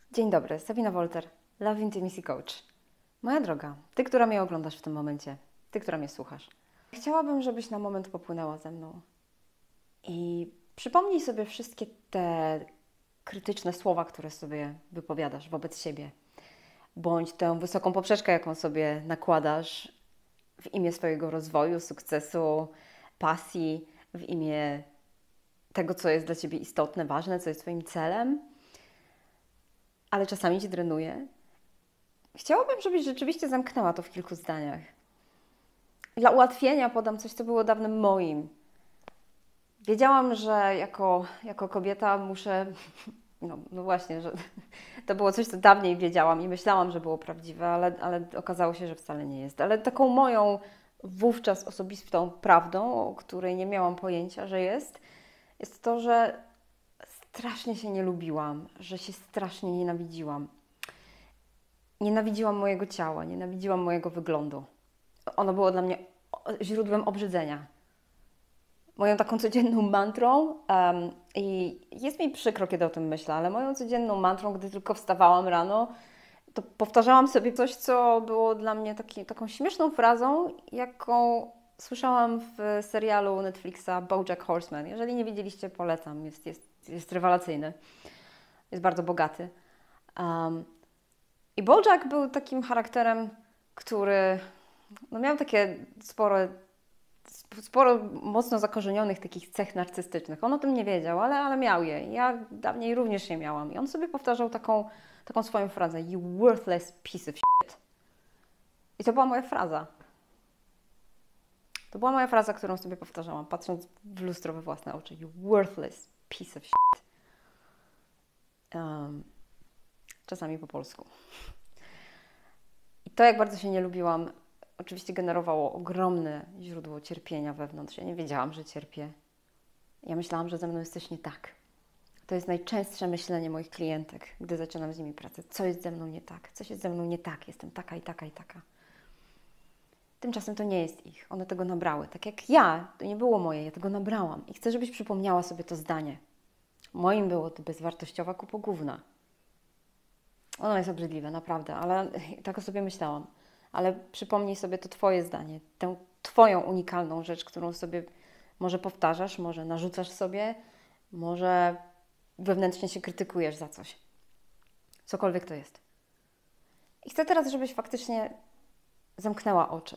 Dzień dobry, Sabina Wolter, Love Intimacy Coach. Moja droga, ty, która mnie oglądasz w tym momencie, ty, która mnie słuchasz. Chciałabym, żebyś na moment popłynęła ze mną i przypomnij sobie wszystkie te krytyczne słowa, które sobie wypowiadasz wobec siebie, bądź tę wysoką poprzeczkę, jaką sobie nakładasz w imię swojego rozwoju, sukcesu, pasji, w imię tego, co jest dla ciebie istotne, ważne, co jest twoim celem, ale czasami cię drenuje. Chciałabym, żebyś rzeczywiście zamknęła to w kilku zdaniach. Dla ułatwienia podam coś, co było dawnym moim. Wiedziałam, że jako kobieta muszę... No właśnie, że to było coś, co dawniej wiedziałam i myślałam, że było prawdziwe, ale okazało się, że wcale nie jest. Ale taką moją wówczas osobistą prawdą, o której nie miałam pojęcia, że jest to, że strasznie się nie lubiłam, że się strasznie nienawidziłam. Nienawidziłam mojego ciała, nienawidziłam mojego wyglądu. Ono było dla mnie źródłem obrzydzenia. Moją taką codzienną mantrą, i jest mi przykro, kiedy o tym myślę, ale moją codzienną mantrą, gdy tylko wstawałam rano, to powtarzałam sobie coś, co było dla mnie taką śmieszną frazą, jaką słyszałam w serialu Netflixa BoJack Horseman. Jeżeli nie widzieliście, polecam. Jest rewelacyjny. Jest bardzo bogaty. I BoJack był takim charakterem, który miał takie sporo mocno zakorzenionych takich cech narcystycznych. On o tym nie wiedział, ale miał je. Ja dawniej również je miałam. I on sobie powtarzał taką swoją frazę: "You worthless piece of shit". I to była moja fraza. To była moja fraza, którą sobie powtarzałam, patrząc w lustro we własne oczy. "You worthless piece of shit". Czasami po polsku. I to, jak bardzo się nie lubiłam, oczywiście generowało ogromne źródło cierpienia wewnątrz. Ja nie wiedziałam, że cierpię. Ja myślałam, że ze mną jest coś nie tak. To jest najczęstsze myślenie moich klientek, gdy zaczynam z nimi pracę. Co jest ze mną nie tak? Coś jest ze mną nie tak. Jestem taka i taka i taka. Tymczasem to nie jest ich. One tego nabrały. Tak jak ja, to nie było moje, ja tego nabrałam. I chcę, żebyś przypomniała sobie to zdanie. Moim było to bezwartościowa kupo gówna. Ono jest obrzydliwe, naprawdę, ale tak o sobie myślałam. Ale przypomnij sobie to Twoje zdanie, tę Twoją unikalną rzecz, którą sobie może powtarzasz, może narzucasz sobie, może wewnętrznie się krytykujesz za coś. Cokolwiek to jest. I chcę teraz, żebyś faktycznie zamknęła oczy.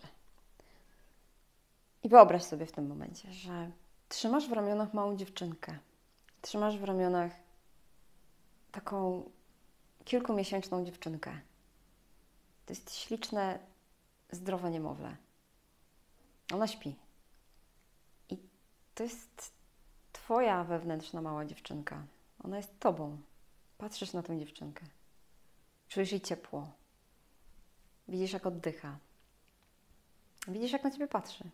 I wyobraź sobie w tym momencie, że trzymasz w ramionach małą dziewczynkę. Trzymasz w ramionach taką kilkumiesięczną dziewczynkę. To jest śliczne, zdrowe niemowlę. Ona śpi. I to jest Twoja wewnętrzna mała dziewczynka. Ona jest Tobą. Patrzysz na tę dziewczynkę. Czujesz jej ciepło. Widzisz, jak oddycha. Widzisz, jak na Ciebie patrzy.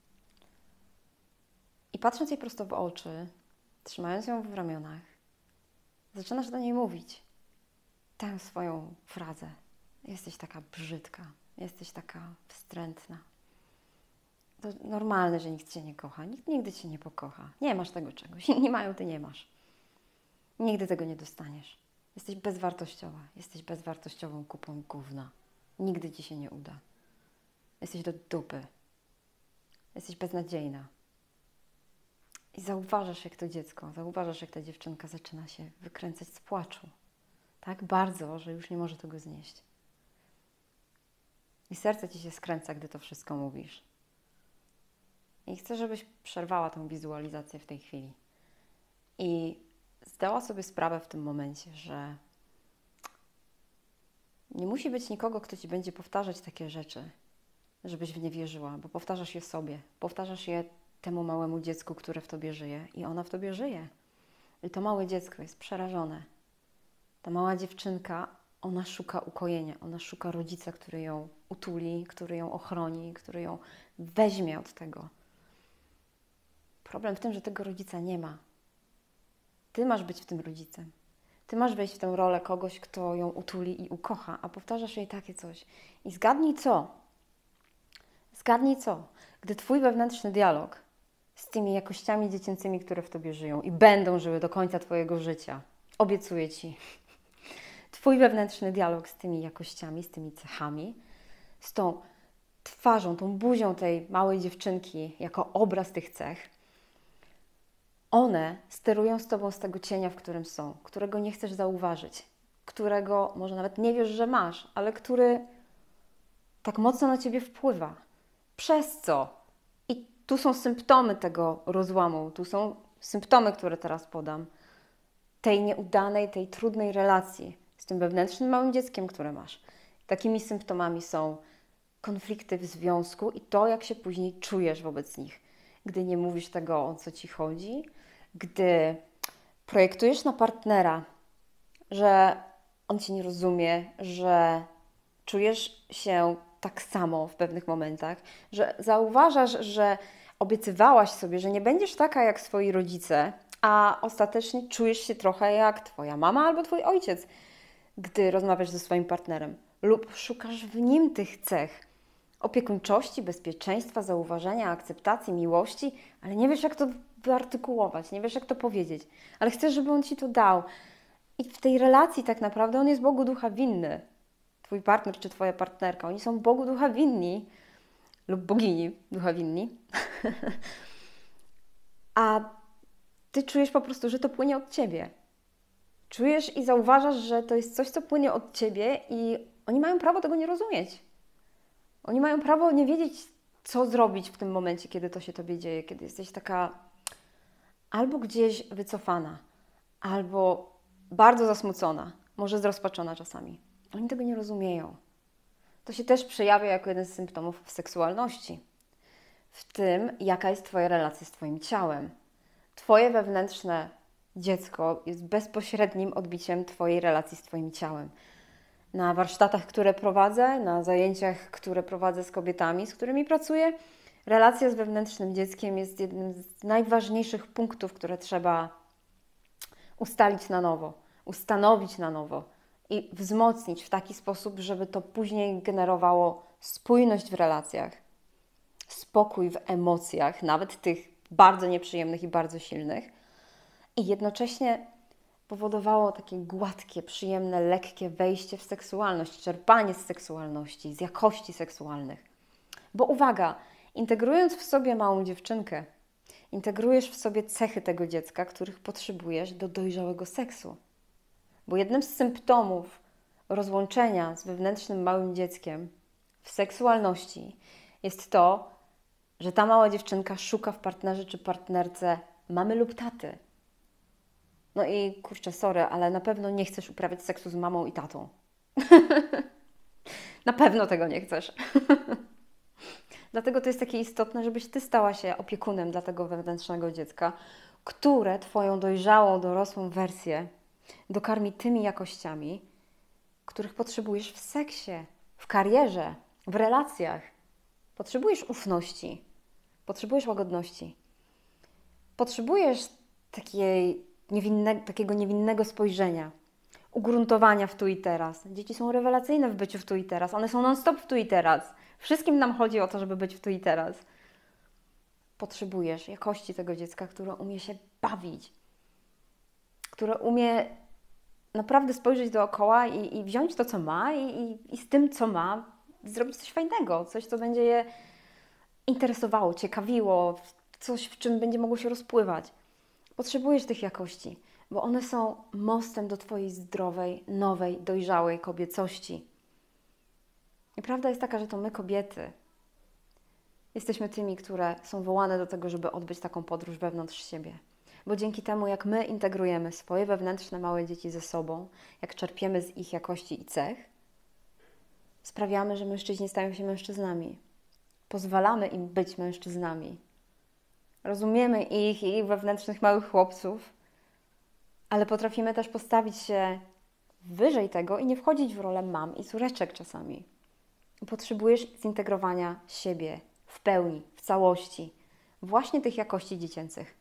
I patrząc jej prosto w oczy, trzymając ją w ramionach, zaczynasz do niej mówić tę swoją frazę. Jesteś taka brzydka. Jesteś taka wstrętna. To normalne, że nikt Cię nie kocha. Nikt nigdy Cię nie pokocha. Nie masz tego czegoś. Inni mają, Ty nie masz. Nigdy tego nie dostaniesz. Jesteś bezwartościowa. Jesteś bezwartościową kupą gówna. Nigdy Ci się nie uda. Jesteś do dupy. Jesteś beznadziejna. I zauważasz, jak to dziecko, zauważasz, jak ta dziewczynka zaczyna się wykręcać z płaczu. Tak bardzo, że już nie może tego znieść. I serce Ci się skręca, gdy to wszystko mówisz. I chcę, żebyś przerwała tę wizualizację w tej chwili. I zdała sobie sprawę w tym momencie, że nie musi być nikogo, kto Ci będzie powtarzać takie rzeczy, żebyś w nie wierzyła, bo powtarzasz je sobie. Powtarzasz je temu małemu dziecku, które w Tobie żyje. I ona w Tobie żyje. I to małe dziecko jest przerażone. Ta mała dziewczynka, ona szuka ukojenia. Ona szuka rodzica, który ją utuli, który ją ochroni, który ją weźmie od tego. Problem w tym, że tego rodzica nie ma. Ty masz być w tym rodzicem. Ty masz wejść w tę rolę kogoś, kto ją utuli i ukocha, a powtarzasz jej takie coś. I zgadnij co? Zgadnij co? Gdy Twój wewnętrzny dialog z tymi jakościami dziecięcymi, które w Tobie żyją i będą żyły do końca Twojego życia, obiecuję Ci, Twój wewnętrzny dialog z tymi jakościami, z tymi cechami, z tą twarzą, tą buzią tej małej dziewczynki jako obraz tych cech, one sterują z Tobą z tego cienia, w którym są, którego nie chcesz zauważyć, którego może nawet nie wiesz, że masz, ale który tak mocno na Ciebie wpływa. Przez co? I tu są symptomy tego rozłamu, tu są symptomy, które teraz podam, tej nieudanej, tej trudnej relacji z tym wewnętrznym małym dzieckiem, które masz. Takimi symptomami są konflikty w związku i to, jak się później czujesz wobec nich. Gdy nie mówisz tego, o co Ci chodzi, gdy projektujesz na partnera, że on Cię nie rozumie, że czujesz się tak samo w pewnych momentach, że zauważasz, że obiecywałaś sobie, że nie będziesz taka jak swoi rodzice, a ostatecznie czujesz się trochę jak Twoja mama albo Twój ojciec, gdy rozmawiasz ze swoim partnerem lub szukasz w nim tych cech opiekuńczości, bezpieczeństwa, zauważenia, akceptacji, miłości, ale nie wiesz, jak to wyartykułować, nie wiesz, jak to powiedzieć, ale chcesz, żeby on Ci to dał. I w tej relacji tak naprawdę on jest Bogu ducha winny. Twój partner czy Twoja partnerka, oni są Bogu ducha winni lub bogini ducha winni. A Ty czujesz po prostu, że to płynie od Ciebie. Czujesz i zauważasz, że to jest coś, co płynie od Ciebie i oni mają prawo tego nie rozumieć. Oni mają prawo nie wiedzieć, co zrobić w tym momencie, kiedy to się Tobie dzieje, kiedy jesteś taka albo gdzieś wycofana, albo bardzo zasmucona, może zrozpaczona czasami. Oni tego nie rozumieją. To się też przejawia jako jeden z symptomów w seksualności. W tym, jaka jest Twoja relacja z Twoim ciałem. Twoje wewnętrzne dziecko jest bezpośrednim odbiciem Twojej relacji z Twoim ciałem. Na warsztatach, które prowadzę, na zajęciach, które prowadzę z kobietami, z którymi pracuję, relacja z wewnętrznym dzieckiem jest jednym z najważniejszych punktów, które trzeba ustalić na nowo, ustanowić na nowo i wzmocnić w taki sposób, żeby to później generowało spójność w relacjach, spokój w emocjach, nawet tych bardzo nieprzyjemnych i bardzo silnych, i jednocześnie powodowało takie gładkie, przyjemne, lekkie wejście w seksualność, czerpanie z seksualności, z jakości seksualnych. Bo uwaga, integrując w sobie małą dziewczynkę, integrujesz w sobie cechy tego dziecka, których potrzebujesz do dojrzałego seksu. Bo jednym z symptomów rozłączenia z wewnętrznym małym dzieckiem w seksualności jest to, że ta mała dziewczynka szuka w partnerze czy partnerce mamy lub taty. No i kurczę, sorry, ale na pewno nie chcesz uprawiać seksu z mamą i tatą. Na pewno tego nie chcesz. Dlatego to jest takie istotne, żebyś Ty stała się opiekunem dla tego wewnętrznego dziecka, które Twoją dojrzałą, dorosłą wersję dokarmi tymi jakościami, których potrzebujesz w seksie, w karierze, w relacjach. Potrzebujesz ufności, potrzebujesz łagodności, potrzebujesz takiego niewinnego spojrzenia, ugruntowania w tu i teraz. Dzieci są rewelacyjne w byciu w tu i teraz, one są non-stop w tu i teraz. Wszystkim nam chodzi o to, żeby być w tu i teraz. Potrzebujesz jakości tego dziecka, które umie się bawić, które umie naprawdę spojrzeć dookoła i wziąć to, co ma i z tym, co ma, zrobić coś fajnego, coś, co będzie je interesowało, ciekawiło, coś, w czym będzie mogło się rozpływać. Potrzebujesz tych jakości, bo one są mostem do Twojej zdrowej, nowej, dojrzałej kobiecości. I prawda jest taka, że to my, kobiety, jesteśmy tymi, które są wołane do tego, żeby odbyć taką podróż wewnątrz siebie. Bo dzięki temu, jak my integrujemy swoje wewnętrzne małe dzieci ze sobą, jak czerpiemy z ich jakości i cech, sprawiamy, że mężczyźni stają się mężczyznami. Pozwalamy im być mężczyznami. Rozumiemy ich i ich wewnętrznych małych chłopców, ale potrafimy też postawić się wyżej tego i nie wchodzić w rolę mam i córeczek czasami. Potrzebujesz zintegrowania siebie w pełni, w całości, właśnie tych jakości dziecięcych.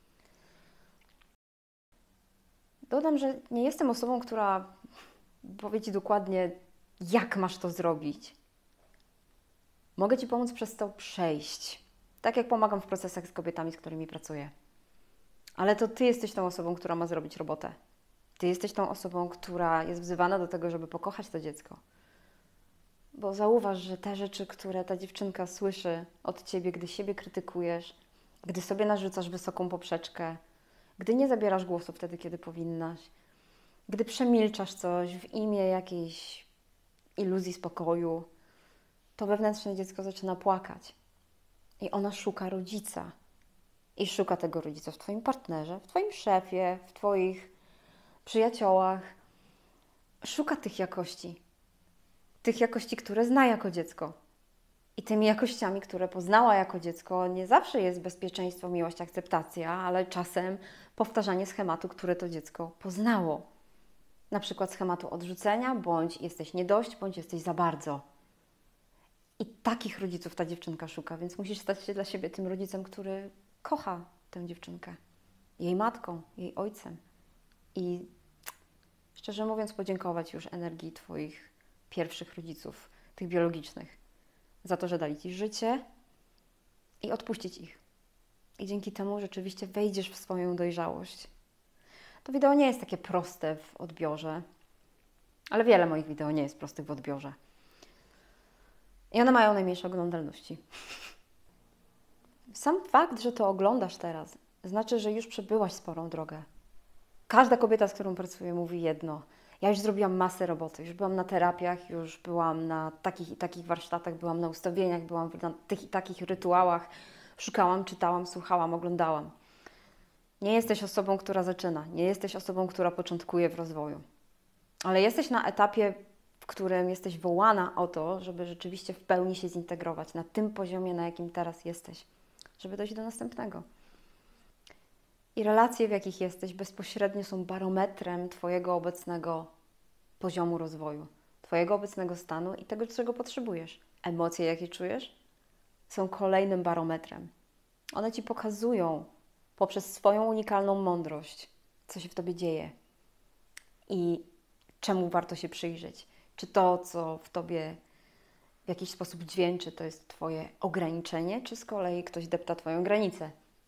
Dodam, że nie jestem osobą, która powie Ci dokładnie, jak masz to zrobić. Mogę Ci pomóc przez to przejść, tak jak pomagam w procesach z kobietami, z którymi pracuję. Ale to Ty jesteś tą osobą, która ma zrobić robotę. Ty jesteś tą osobą, która jest wzywana do tego, żeby pokochać to dziecko. Bo zauważ, że te rzeczy, które ta dziewczynka słyszy od Ciebie, gdy siebie krytykujesz, gdy sobie narzucasz wysoką poprzeczkę, gdy nie zabierasz głosu wtedy, kiedy powinnaś, gdy przemilczasz coś w imię jakiejś iluzji spokoju, to wewnętrzne dziecko zaczyna płakać. I ona szuka rodzica. I szuka tego rodzica w Twoim partnerze, w Twoim szefie, w Twoich przyjaciołach. Szuka tych jakości. Tych jakości, które zna jako dziecko. I tymi jakościami, które poznała jako dziecko, nie zawsze jest bezpieczeństwo, miłość, akceptacja, ale czasem powtarzanie schematu, które to dziecko poznało. Na przykład schematu odrzucenia, bądź jesteś nie dość, bądź jesteś za bardzo. I takich rodziców ta dziewczynka szuka, więc musisz stać się dla siebie tym rodzicem, który kocha tę dziewczynkę. Jej matką, jej ojcem. I szczerze mówiąc, podziękować już energii Twoich pierwszych rodziców, tych biologicznych, za to, że dali Ci życie i odpuścić ich. I dzięki temu rzeczywiście wejdziesz w swoją dojrzałość. To wideo nie jest takie proste w odbiorze, ale wiele moich wideo nie jest prostych w odbiorze. I one mają najmniejsze oglądalności. Sam fakt, że to oglądasz teraz, znaczy, że już przebyłaś sporą drogę. Każda kobieta, z którą pracuję, mówi jedno. Ja już zrobiłam masę roboty, już byłam na terapiach, już byłam na takich i takich warsztatach, byłam na ustawieniach, byłam na tych i takich rytuałach, szukałam, czytałam, słuchałam, oglądałam. Nie jesteś osobą, która zaczyna, nie jesteś osobą, która początkuje w rozwoju, ale jesteś na etapie, w którym jesteś wołana o to, żeby rzeczywiście w pełni się zintegrować na tym poziomie, na jakim teraz jesteś, żeby dojść do następnego. I relacje, w jakich jesteś, bezpośrednio są barometrem Twojego obecnego poziomu rozwoju, Twojego obecnego stanu i tego, czego potrzebujesz. Emocje, jakie czujesz, są kolejnym barometrem. One Ci pokazują poprzez swoją unikalną mądrość, co się w Tobie dzieje i czemu warto się przyjrzeć. Czy to, co w Tobie w jakiś sposób dźwięczy, to jest Twoje ograniczenie, czy z kolei ktoś depta Twoją granicę.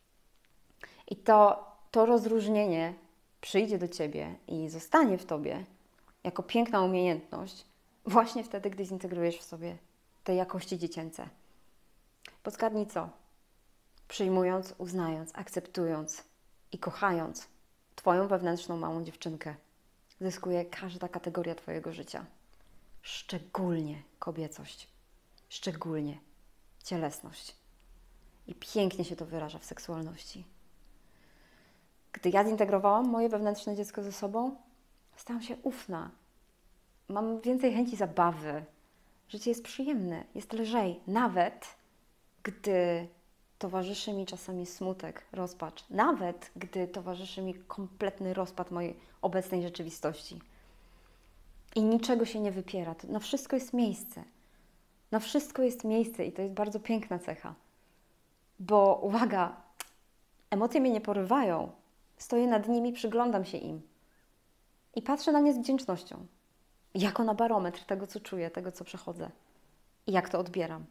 I to rozróżnienie przyjdzie do Ciebie i zostanie w Tobie jako piękna umiejętność właśnie wtedy, gdy zintegrujesz w sobie te jakości dziecięce. Podskadnij co? Przyjmując, uznając, akceptując i kochając Twoją wewnętrzną małą dziewczynkę, zyskuje każda kategoria Twojego życia. Szczególnie kobiecość, szczególnie cielesność. I pięknie się to wyraża w seksualności. Gdy ja zintegrowałam moje wewnętrzne dziecko ze sobą, stałam się ufna. Mam więcej chęci zabawy. Życie jest przyjemne, jest lżej. Nawet gdy towarzyszy mi czasami smutek, rozpacz. Nawet gdy towarzyszy mi kompletny rozpad mojej obecnej rzeczywistości. I niczego się nie wypiera. Na wszystko jest miejsce. Na wszystko jest miejsce i to jest bardzo piękna cecha. Bo uwaga, emocje mnie nie porywają. Stoję nad nimi, przyglądam się im. I patrzę na nie z wdzięcznością. Jako na barometr tego, co czuję, tego, co przechodzę. I jak to odbieram.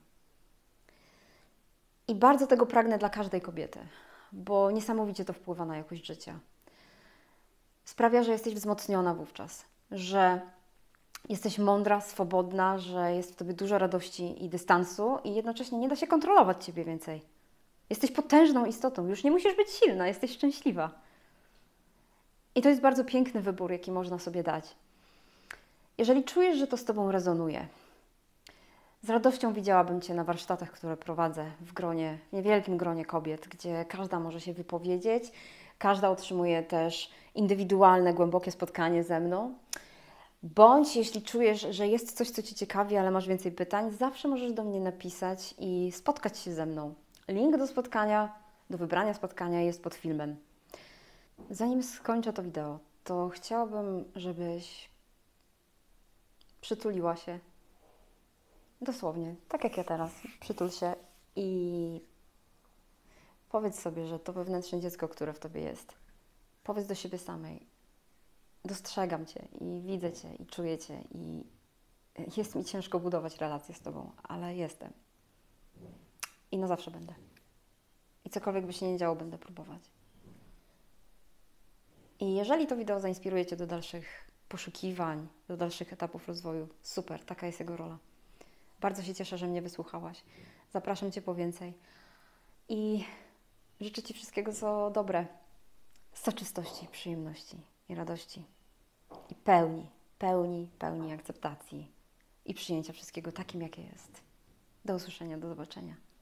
I bardzo tego pragnę dla każdej kobiety, bo niesamowicie to wpływa na jakość życia. Sprawia, że jesteś wzmocniona wówczas, że jesteś mądra, swobodna, że jest w Tobie dużo radości i dystansu i jednocześnie nie da się kontrolować Ciebie więcej. Jesteś potężną istotą, już nie musisz być silna, jesteś szczęśliwa. I to jest bardzo piękny wybór, jaki można sobie dać. Jeżeli czujesz, że to z Tobą rezonuje, z radością widziałabym Cię na warsztatach, które prowadzę w niewielkim gronie kobiet, gdzie każda może się wypowiedzieć, każda otrzymuje też indywidualne, głębokie spotkanie ze mną. Bądź jeśli czujesz, że jest coś, co Cię ciekawi, ale masz więcej pytań, zawsze możesz do mnie napisać i spotkać się ze mną. Link do spotkania, do wybrania spotkania jest pod filmem. Zanim skończę to wideo, to chciałabym, żebyś przytuliła się. Dosłownie, tak jak ja teraz. Przytul się i powiedz sobie, że to wewnętrzne dziecko, które w Tobie jest. Powiedz do siebie samej. Dostrzegam Cię i widzę Cię i czuję Cię i jest mi ciężko budować relacje z Tobą, ale jestem. I na zawsze będę. I cokolwiek by się nie działo, będę próbować. I jeżeli to wideo zainspiruje Cię do dalszych poszukiwań, do dalszych etapów rozwoju, super, taka jest jego rola. Bardzo się cieszę, że mnie wysłuchałaś. Zapraszam Cię po więcej. I życzę Ci wszystkiego, co dobre. Soczystości, przyjemności i radości. I pełni akceptacji i przyjęcia wszystkiego takim, jakie jest. Do usłyszenia, do zobaczenia.